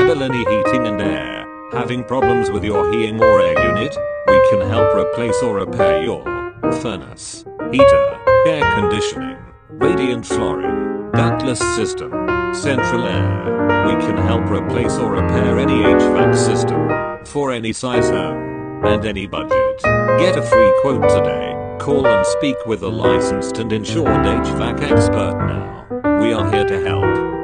Villainy Heating and Air. Having problems with your heating or air unit? We can help replace or repair your furnace, heater, air conditioning, radiant flooring, ductless system, central air. We can help replace or repair any HVAC system for any size home and any budget. Get a free quote today. Call and speak with a licensed and insured HVAC expert now. We are here to help.